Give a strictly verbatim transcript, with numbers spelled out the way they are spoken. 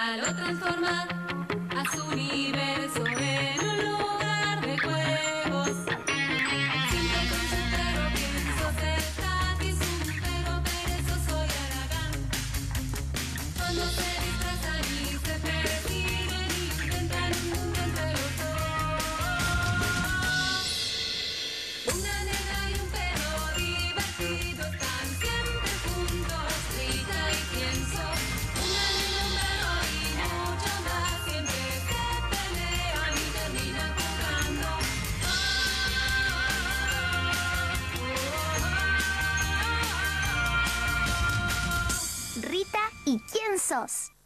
Lo transforma a su universo en un lugar de juegos. Siempre con su pero pienso ser gratis, un pero perezoso y haragán. Cuando se disfrazan y se persiguen, intentan un mundo entre los dos. Una nena y un perro divertidos están siempre juntos, Rita y Pienso. Una nena, un perro y mucho más, siempre se pelean y terminan jugando. Rita y ¿Quién sos?